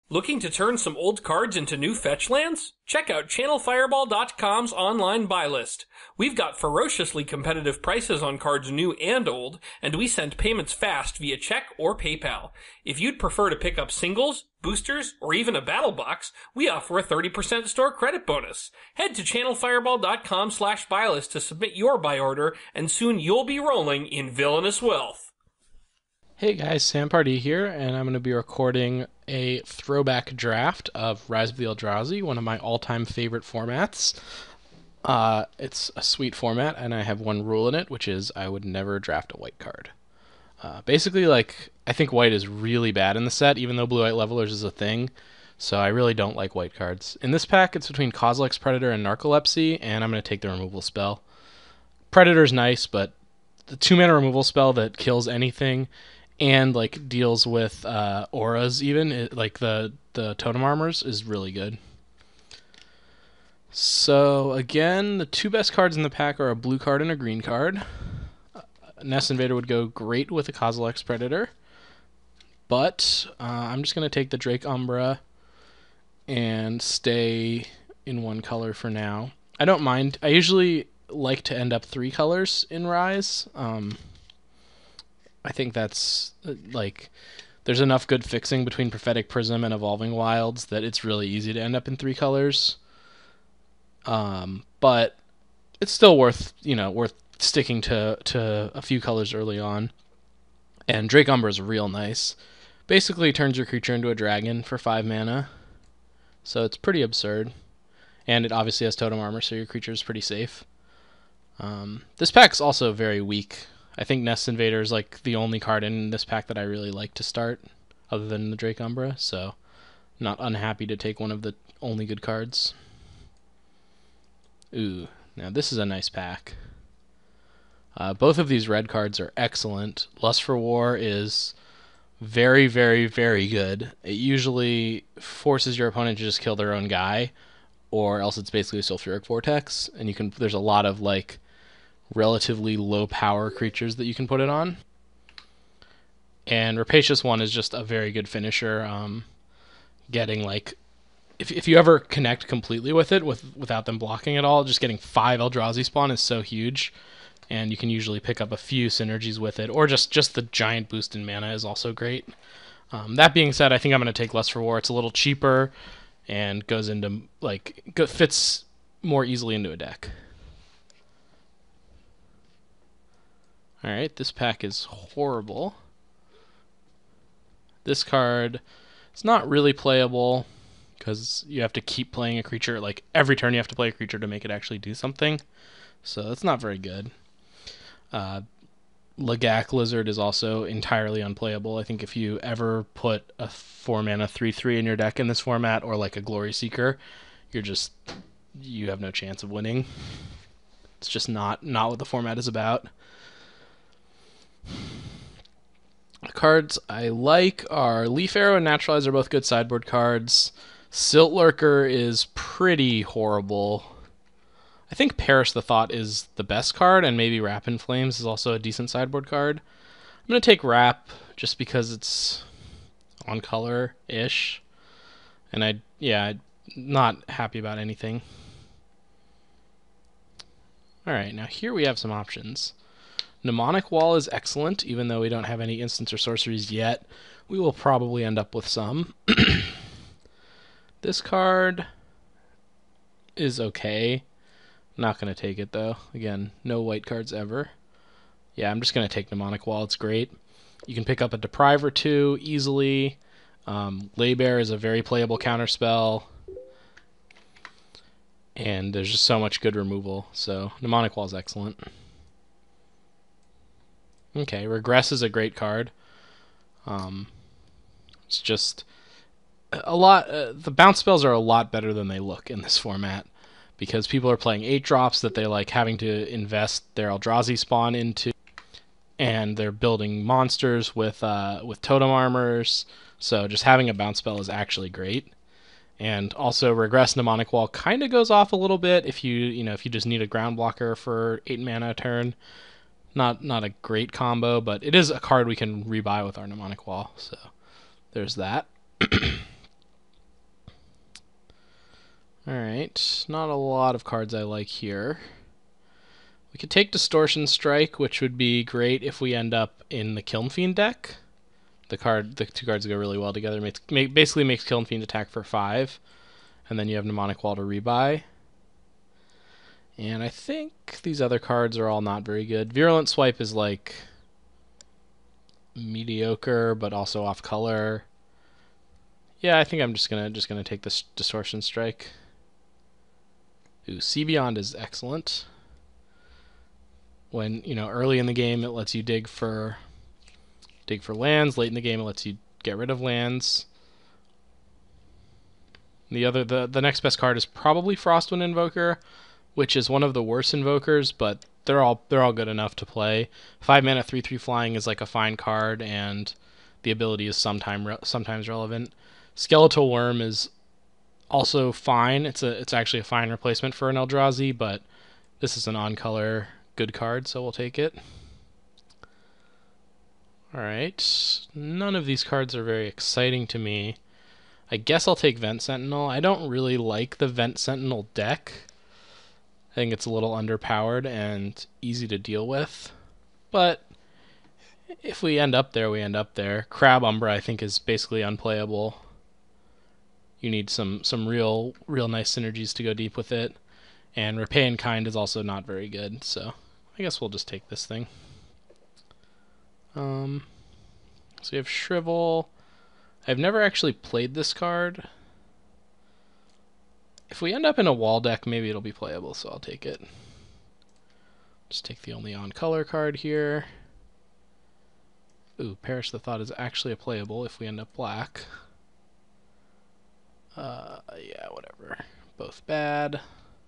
Looking to turn some old cards into new fetch lands? Check out ChannelFireball.com's online buy list. We've got ferociously competitive prices on cards new and old, and we send payments fast via check or PayPal. If you'd prefer to pick up singles, boosters, or even a battle box, we offer a 30% store credit bonus. Head to ChannelFireball.com/buy list to submit your buy order, and soon you'll be rolling in villainous wealth. Hey guys, Sam Pardee here, and I'm going to be recording a throwback draft of Rise of the Eldrazi, one of my all-time favorite formats. It's a sweet format, and I have one rule in it, which is I would never draft a white card. Basically, I think white is really bad in the set, even though blue-white levelers is a thing, so I really don't like white cards. In this pack, it's between Kozilek's Predator and Narcolepsy, and I'm going to take the removal spell. Predator's nice, but the 2-mana removal spell that kills anything and deals with auras even, the totem armors, is really good. So again, the two best cards in the pack are a blue card and a green card. Nest Invader would go great with a Kozilek's Predator, but I'm just going to take the Drake Umbra and stay in one color for now. I don't mind. I usually like to end up 3 colors in Rise. I think that's, there's enough good fixing between Prophetic Prism and Evolving Wilds that it's really easy to end up in 3 colors. But it's still worth sticking to a few colors early on. And Drake Umbra is real nice. Basically turns your creature into a dragon for 5 mana. So it's pretty absurd. And it obviously has totem armor, so your creature is pretty safe. This pack's also very weak. I think Nest Invader is the only card in this pack that I really like to start, other than the Drake Umbra, so not unhappy to take one of the only good cards. Ooh, now this is a nice pack. Both of these red cards are excellent. Lust for War is very, very, very good. It usually forces your opponent to just kill their own guy, or else it's basically a Sulfuric Vortex, and there's a lot of relatively low power creatures that you can put it on. And Rapacious One is just a very good finisher. Getting if you ever connect completely with it without them blocking at all, just getting 5 Eldrazi spawn is so huge, and you can usually pick up a few synergies with it, or just the giant boost in mana is also great. That being said, I think I'm going to take Lust for War. It's a little cheaper and goes into fits more easily into a deck. Alright, this pack is horrible. This card is not really playable because you have to keep playing a creature. Every turn you have to play a creature to make it actually do something. So that's not very good. Lagak Lizard is also entirely unplayable. I think if you ever put a 4-mana 3/3 in your deck in this format, or a Glory Seeker, you have no chance of winning. It's just not what the format is about. The cards I like are Leaf Arrow and Naturalize are both good sideboard cards. Silt Lurker is pretty horrible. I think Perish the Thought is the best card, and maybe Wrap in Flames is also a decent sideboard card. I'm going to take Wrap just because it's on color-ish. And I'm not happy about anything. Alright, now here we have some options. Mnemonic Wall is excellent, even though we don't have any instants or sorceries yet. We will probably end up with some. This card is okay. Not going to take it, though. Again, no white cards ever. Yeah, I'm just going to take Mnemonic Wall. It's great. You can pick up a Deprive or 2 easily. Laybear is a very playable counterspell. And there's just so much good removal. So Mnemonic Wall is excellent. Okay, Regress is a great card. It's just a lot. The bounce spells are a lot better than they look in this format, because people are playing 8-drops that they like having to invest their Eldrazi spawn into, and they're building monsters with totem armors. So just having a bounce spell is actually great. And also Regress Mnemonic Wall kind of goes off a little bit if you just need a ground blocker for 8 mana a turn. Not a great combo, but it is a card we can rebuy with our Mnemonic Wall. So there's that. Alright, not a lot of cards I like here. We could take Distortion Strike, which would be great if we end up in the Kiln Fiend deck. The two cards go really well together. Basically makes Kiln Fiend attack for 5, and then you have Mnemonic Wall to rebuy. And I think these other cards are all not very good. Virulent Swipe is like mediocre, but also off color. Yeah, I think I'm just gonna take this Distortion Strike. Ooh, See Beyond is excellent. When, early in the game it lets you dig for lands, late in the game it lets you get rid of lands. The next best card is probably Frostwind Invoker, which is one of the worst invokers, but they're all good enough to play. 5 mana 3/3 flying is like a fine card, and the ability is sometimes relevant. Skeletal Worm is also fine. It's actually a fine replacement for an Eldrazi, but this is an on-color good card, so we'll take it. Alright, none of these cards are very exciting to me. I guess I'll take Vent Sentinel. I don't really like the Vent Sentinel deck. I think it's a little underpowered and easy to deal with. But if we end up there, we end up there. Crab Umbra, I think, is basically unplayable. You need some real nice synergies to go deep with it. And Repay in Kind is also not very good, so I guess we'll just take this thing. So we have Shrivel. I've never actually played this card. If we end up in a wall deck, maybe it'll be playable, so I'll take it. Just take the only on-color card here. Ooh, Perish the Thought is actually a playable if we end up black. Yeah, whatever. Both bad.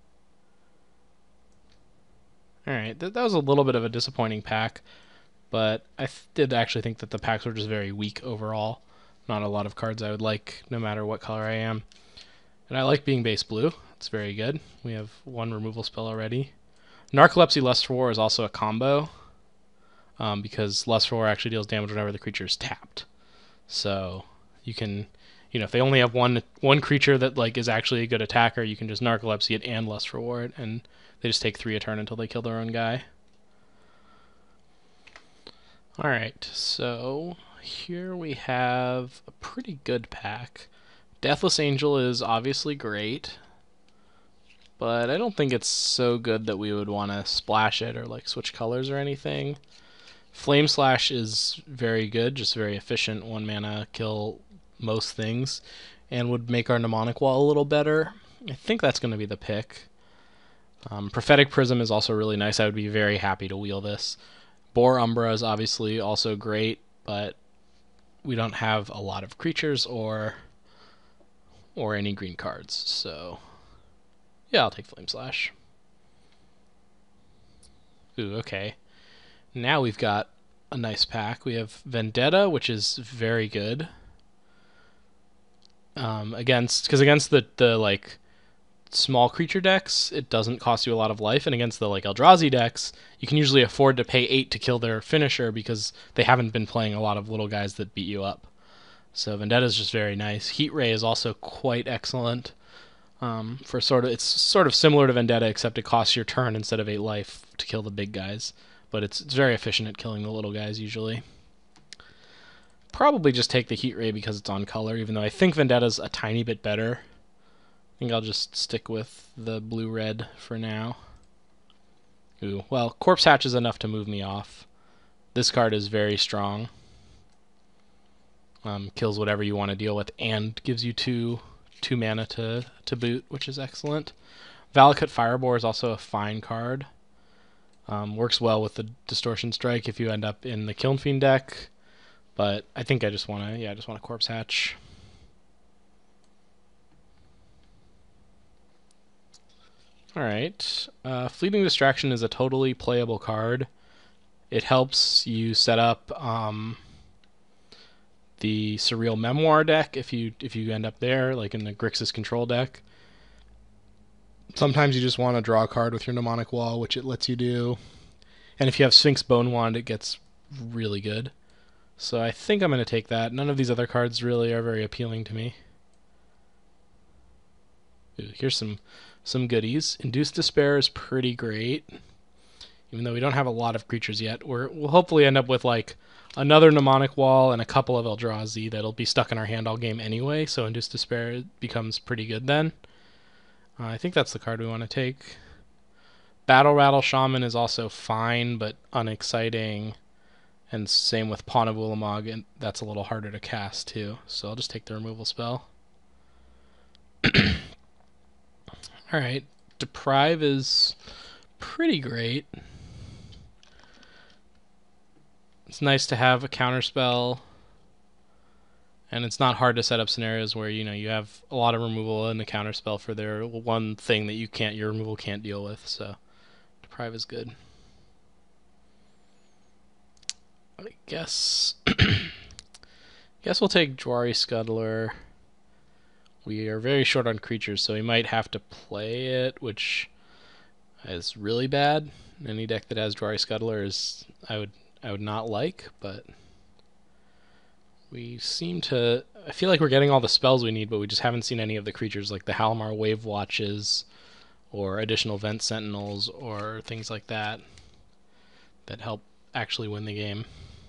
Alright, that was a little bit of a disappointing pack, but I did actually think that the packs were just very weak overall. Not a lot of cards I would like, no matter what color I am. And I like being base blue. It's very good. We have one removal spell already. Narcolepsy Lust for War is also a combo, because Lust for War actually deals damage whenever the creature is tapped. So you can, if they only have one creature that is actually a good attacker, you can just Narcolepsy it and Lust for War it, and they just take 3 a turn until they kill their own guy. Alright, so here we have a pretty good pack. Deathless Angel is obviously great, but I don't think it's so good that we would want to splash it or switch colors or anything. Flame Slash is very good, just very efficient, 1 mana, kill most things, and would make our Mnemonic Wall a little better. I think that's going to be the pick. Prophetic Prism is also really nice. I would be very happy to wheel this. Boar Umbra is obviously also great, but we don't have a lot of creatures or any green cards, so yeah, I'll take Flame Slash. Ooh, okay. Now we've got a nice pack. We have Vendetta, which is very good. Against the small creature decks, it doesn't cost you a lot of life, and against the Eldrazi decks, you can usually afford to pay 8 to kill their finisher because they haven't been playing a lot of little guys that beat you up. So Vendetta is just very nice. Heat Ray is also quite excellent. It's sort of similar to Vendetta, except it costs your turn instead of 8 life to kill the big guys, but it's very efficient at killing the little guys usually. Probably just take the Heat Ray because it's on color, even though I think Vendetta's a tiny bit better. I think I'll just stick with the blue-red for now. Ooh, well, Corpse Hatch is enough to move me off. This card is very strong. Kills whatever you want to deal with and gives you two mana to boot, which is excellent. Valakut Firebore is also a fine card. Works well with the Distortion Strike if you end up in the Kiln Fiend deck, but I think I just want to Corpse Hatch. Alright, Fleeting Distraction is a totally playable card. It helps you set up the Surreal Memoir deck if you end up there, like in the Grixis control deck. Sometimes you just want to draw a card with your Mnemonic Wall, which it lets you do. And if you have Sphinx Bone Wand, it gets really good. So I think I'm going to take that. None of these other cards really are very appealing to me. Ooh, here's some goodies. Induced Despair is pretty great. Even though we don't have a lot of creatures yet, we'll hopefully end up with like another Mnemonic Wall and a couple of Eldrazi that'll be stuck in our hand all game anyway, so Induced Despair becomes pretty good then. I think that's the card we want to take. Battle Rattle Shaman is also fine, but unexciting. And same with Pawn of Ulamog, and that's a little harder to cast too. So I'll just take the removal spell. Alright, Deprive is pretty great. It's nice to have a counterspell, and it's not hard to set up scenarios where you have a lot of removal and a counterspell for their one thing that your removal can't deal with. So Deprive is good. I guess we'll take Jwari Scuttler. We are very short on creatures, so we might have to play it, which is really bad. Any deck that has Jwari Scuttler is I would not like, but we seem to... I feel like we're getting all the spells we need, but we just haven't seen any of the creatures, like the Halimar Wave Watches, or additional Vent Sentinels, or things like that, that help actually win the game.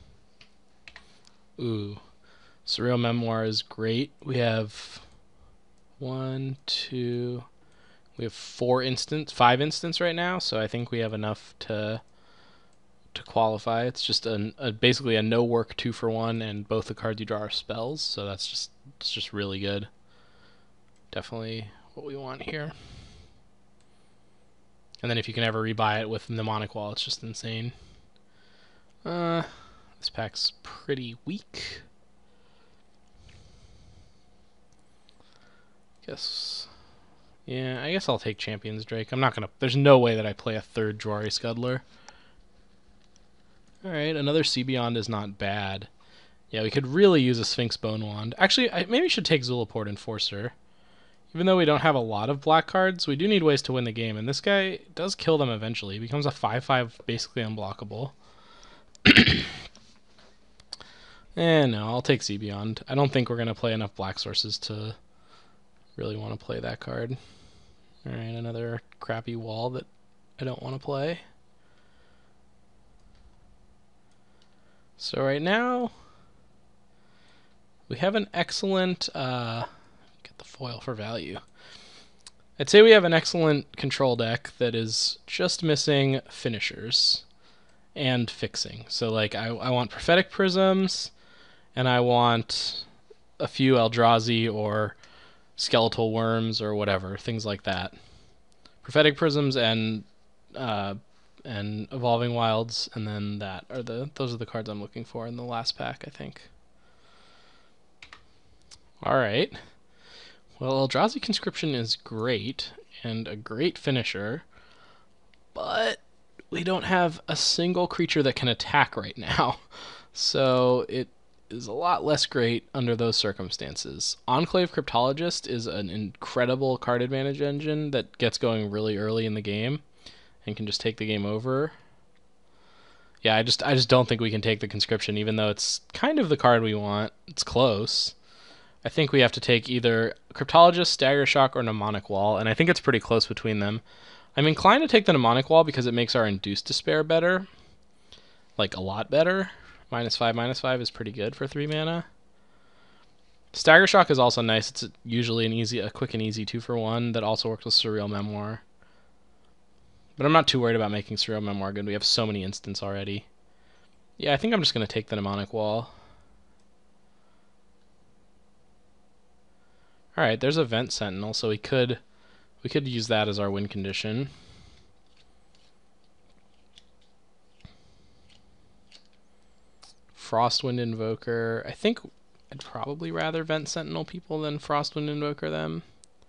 Ooh. Surreal Memoir is great. We have... we have 5 instants right now, so I think we have enough to qualify. It's just basically a no work 2-for-1, and both the cards you draw are spells, so it's just really good. Definitely what we want here. And then if you can ever rebuy it with Mnemonic Wall, it's just insane. This pack's pretty weak. I guess I'll take Champion's Drake. There's no way that I play a third Jwari Scuttler. Alright, another Sea Beyond is not bad. Yeah, we could really use a Sphinx Bone Wand. Actually, maybe we should take Zulaport Enforcer. Even though we don't have a lot of black cards, we do need ways to win the game, and this guy does kill them eventually. He becomes a 5/5, basically unblockable. No, I'll take Sea Beyond. I don't think we're going to play enough black sources to really want to play that card. Alright, another crappy wall that I don't want to play. So right now, we have an excellent... get the foil for value. I'd say we have an excellent control deck that is just missing finishers and fixing. So like I want Prophetic Prisms, and I want a few Eldrazi or Skeletal Worms or whatever, things like that. Prophetic Prisms and Evolving Wilds, and then those are the cards I'm looking for in the last pack, I think. Alright. Well, Eldrazi Conscription is great, and a great finisher, but we don't have a single creature that can attack right now. So it is a lot less great under those circumstances. Enclave Cryptologist is an incredible card advantage engine that gets going really early in the game and can just take the game over. Yeah, I just don't think we can take the Conscription, even though it's kind of the card we want. It's close. I think we have to take either Cryptologist, Stagger Shock, or Mnemonic Wall, and I think it's pretty close between them. I'm inclined to take the Mnemonic Wall because it makes our Induced Despair better. Like, a lot better. -5/-5 is pretty good for 3 mana. Stagger Shock is also nice. It's usually a quick and easy 2-for-1 that also works with Surreal Memoir. But I'm not too worried about making Surreal Memoir good. We have so many instants already. Yeah, I think I'm just going to take the Mnemonic Wall. Alright, there's a Vent Sentinel, so we could use that as our win condition. Frostwind Invoker. I think I'd probably rather Vent Sentinel people than Frostwind Invoker them.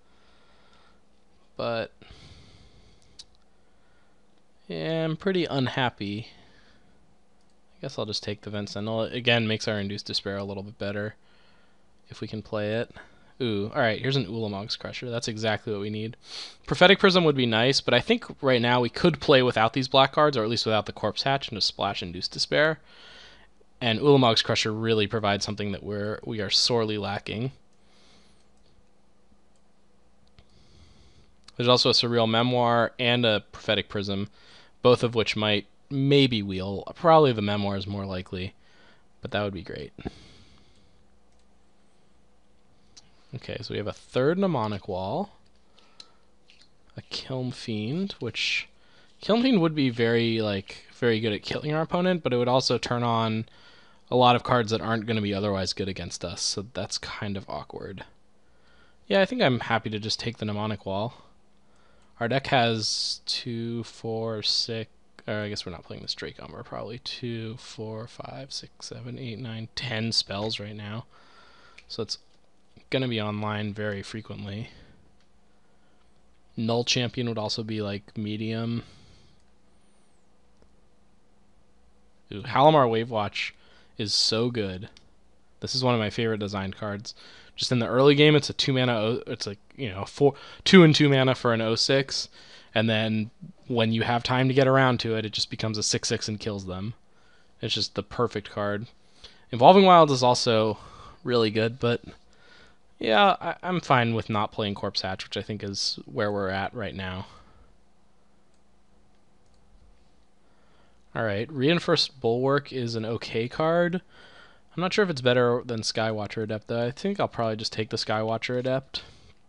But yeah, I'm pretty unhappy. I guess I'll just take the Vent Sentinel. It, again, makes our Induced Despair a little bit better if we can play it. Ooh, alright, here's an Ulamog's Crusher. That's exactly what we need. Prophetic Prism would be nice, but I think right now we could play without these black cards, or at least without the Corpse Hatch, and just splash Induced Despair. And Ulamog's Crusher really provides something that we are sorely lacking. There's also a Surreal Memoir and a Prophetic Prism, both of which might maybe wheel. Probably the Memoir is more likely, but that would be great. Okay, so we have a third Mnemonic Wall, a Kiln Fiend, which Kiln Fiend would be very good at killing our opponent, but it would also turn on a lot of cards that aren't going to be otherwise good against us, so that's kind of awkward. Yeah, I think I'm happy to just take the Mnemonic Wall. Our deck has 2, 4, 6, or I guess we're not playing this Drake Umber, probably 2, 4, 5, 6, 7, 8, 9, 10 spells right now. So it's going to be online very frequently. Null Champion would also be like medium. Ooh, Halimar Wavewatch is so good. This is one of my favorite designed cards. Just in the early game, it's a 2-mana. It's like 2 and 2 mana for an 0/6, and then when you have time to get around to it, it just becomes a 6/6 and kills them. It's just the perfect card. Evolving Wilds is also really good, but yeah, I'm fine with not playing Corpse Hatch, which I think is where we're at right now. Alright, Reinforced Bulwark is an okay card. I'm not sure if it's better than Skywatcher Adept, though. I think I'll probably just take the Skywatcher Adept.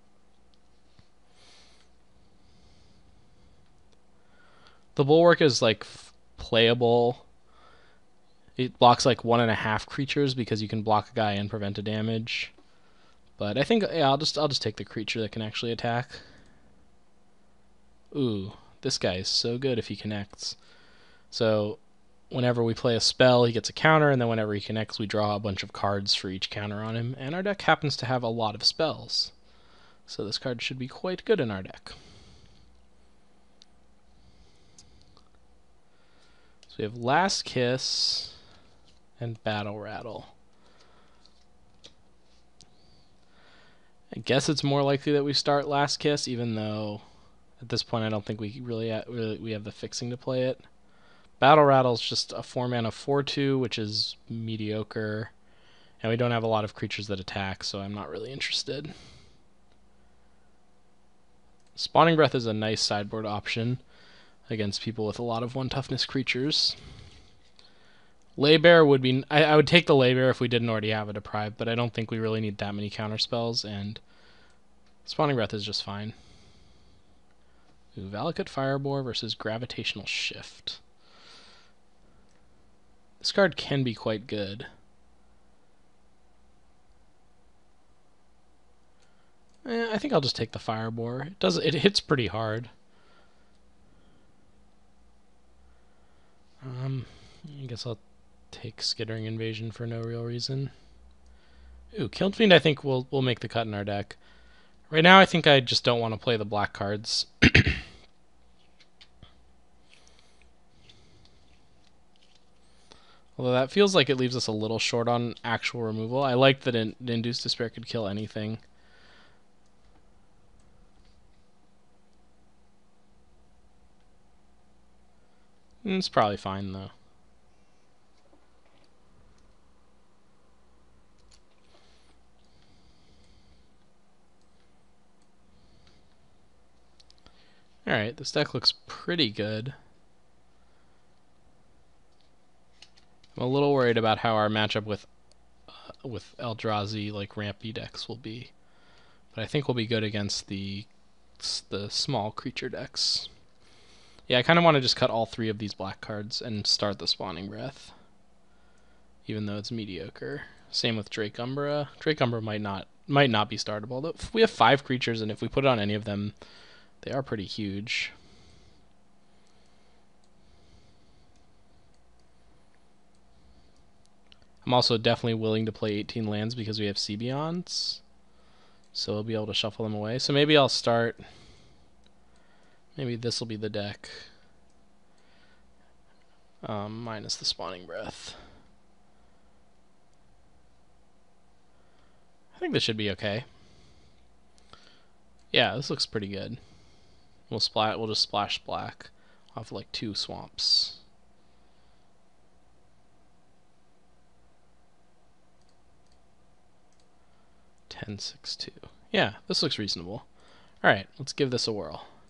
The Bulwark is like playable. It blocks like 1.5 creatures because you can block a guy and prevent a damage. But I think I'll just take the creature that can actually attack. Ooh, this guy is so good if he connects. So whenever we play a spell, he gets a counter, and then whenever he connects, we draw a bunch of cards for each counter on him. And our deck happens to have a lot of spells, so this card should be quite good in our deck. So we have Last Kiss and Battle Rattle. I guess it's more likely that we start Last Kiss, even though at this point I don't think we really have the fixing to play it. Battle Rattle is just a 4-mana 4/2, which is mediocre, and we don't have a lot of creatures that attack, so I'm not really interested. Spawning Breath is a nice sideboard option against people with a lot of 1-toughness creatures. Laybear would be... I would take the Laybear if we didn't already have a Deprive, but I don't think we really need that many counter spells, and Spawning Breath is just fine. Ooh, Valakut Firebore versus Gravitational Shift. This card can be quite good. I think I'll just take the Firebore. It hits pretty hard. I guess I'll take Skittering Invasion for no real reason. Ooh, Kiln Fiend I think will make the cut in our deck. Right now I think I just don't want to play the black cards. Although that feels like it leaves us a little short on actual removal. I like that Induced Despair could kill anything. It's probably fine, though. Alright, this deck looks pretty good. I'm a little worried about how our matchup with Eldrazi, like rampy decks, will be. But I think we'll be good against the small creature decks. Yeah, I kind of want to just cut all 3 of these black cards and start the Spawning Breath, even though it's mediocre. Same with Drake Umbra. Drake Umbra might not be startable. Although if we have 5 creatures, and if we put it on any of them, they are pretty huge. I'm also definitely willing to play 18 lands because we have Sea Beyonds, so we'll be able to shuffle them away. So maybe I'll start... Maybe this will be the deck. Minus the Spawning Breath. I think this should be okay. Yeah, this looks pretty good. We'll just splash black off like 2 swamps. $10, 6, 2. Yeah, this looks reasonable. All right, let's give this a whirl.